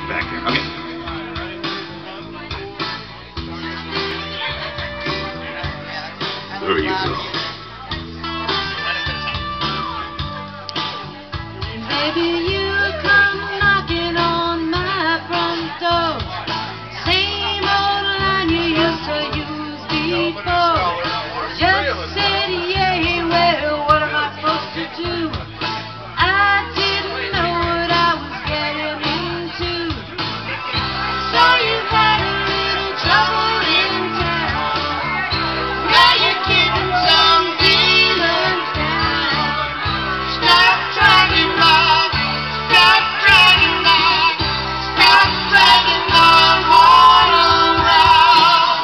back here. Okay. There you go. Baby, you come knocking on my front door. Same old line you used to use before. Just said, yeah, well, what am I supposed to do? I didn't know what I was getting into. So you had a little trouble in town. Now you're keeping some demons down. Stop dragging on, stop dragging on, stop dragging on all around.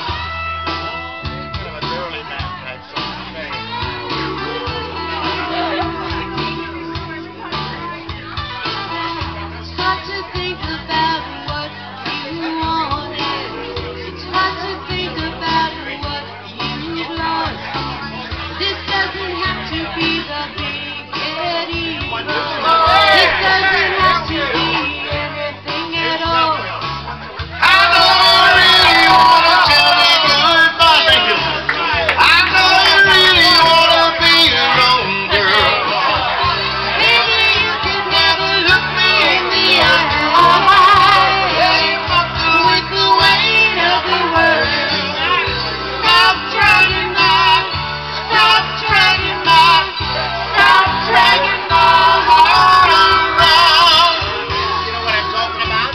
It's hard to think about what you wanted. It's hard to think about what you've lost. This doesn't have to be the big get evil. This doesn't have to be anything at all. I know you really wanna tell me goodbye. I know you really wanna be alone, girl. Maybe you can never look me in the eye. With the weight of the world. Stop dragging on, stop dragging on, stop dragging on all around. You know what I'm talking about?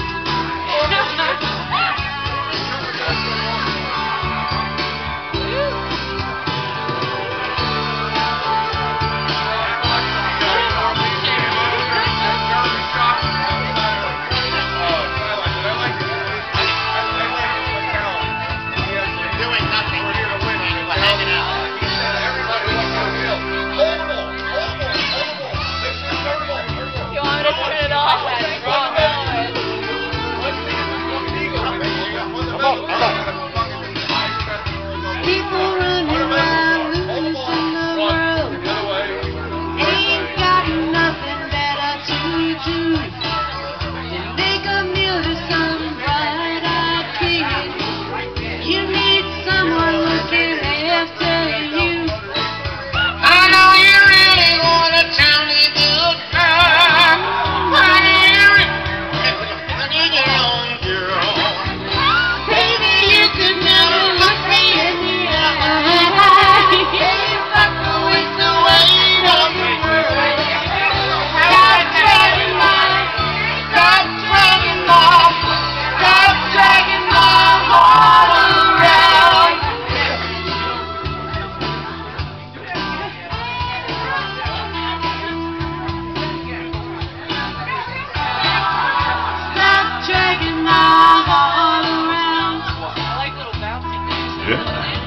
Doing nothing. We're hanging out. You want me to turn it off? People running around loose in the world ain't got nothing better to do than make a meal of some bright-eyed kid. You need someone looking after you. I know you really wanna tell me goodbye. Honey, when you get home, girl. Baby, you could never look me in the eye. Buckle with the weight of the world. Stop dragging on, stop dragging on, stop dragging on all around. Stop dragging on all around. I like little bouncy things. Yeah.